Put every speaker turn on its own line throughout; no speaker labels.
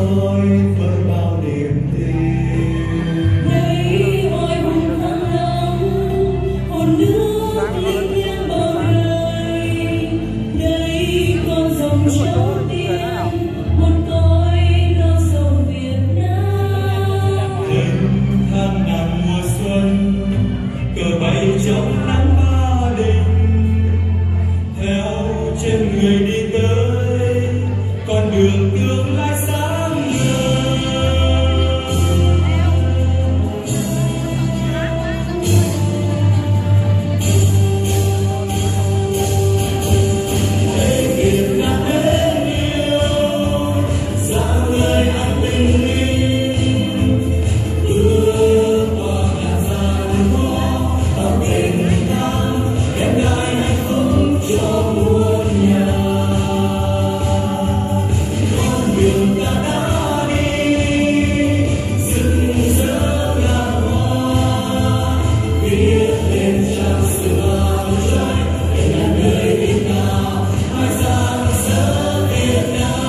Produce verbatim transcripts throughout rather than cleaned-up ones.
tôi với bao niềm tin.
Đây oai hùng thăng long, hồn nước linh thiêng bao đời. Đây con dòng châu tiên, một cõi non sông Việt Nam.
Thêm tháng năm mùa xuân, cờ bay trong nắng Ba Đình. Theo chân người đi tới con đường tương lai sáng ngời. Để kịp ngàn mến yêu dáng người an bình minh, bước qua ngàn gian khó bằng tình thang đem lại hạnh phúc cho muôn nhà. Đường ta đã đi rực rỡ ngàn hoa, viết lên trang sử bao trái để ngàn người Việt Nam mãi sáng sớm Việt Nam.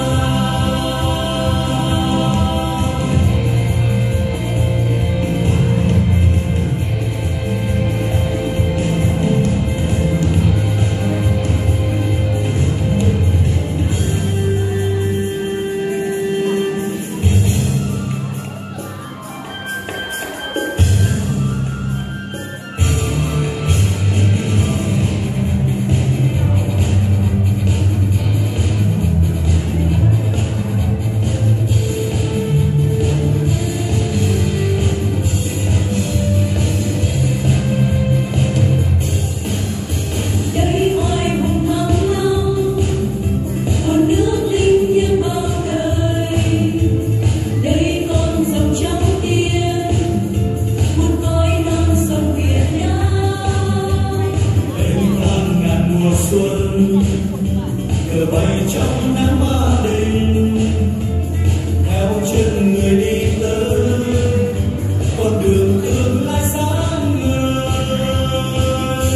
Xuân cờ bay trong nắng Ba Đình, theo chân người đi tới con đường tương lai sáng ngời.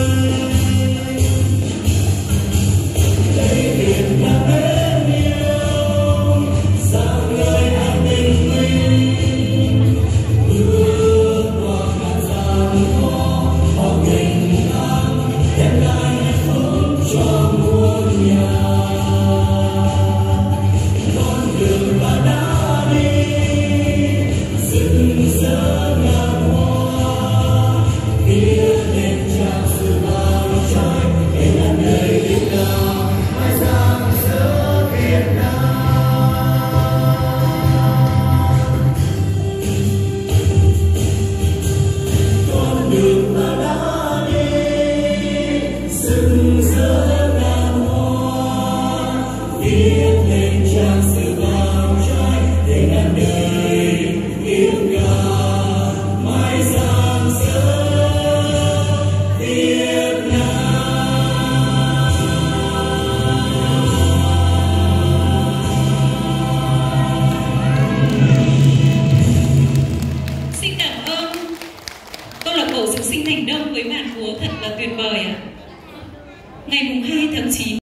Đây Việt Nam mến yêu dáng người an bình minh, bước qua ngàn gian khó bao tình thang đem lại hạnh phúc cho muôn nhà. Con đường ta đã đi rực rỡ ngàn hoa, viết nên trang sử bao trái để ngàn người Việt Nam mãi sáng rỡ Việt Nam. Con đường ta đã đi rực rỡ ngàn hoa, viết nên trang sử bao trái để ngàn đời yêu ca mãi sáng rỡ Việt Nam.
Xin cảm ơn câu lạc bộ Dục Sinh Thành Đông với màn múa thật là tuyệt vời ạ. Ngày mùng hai tháng chín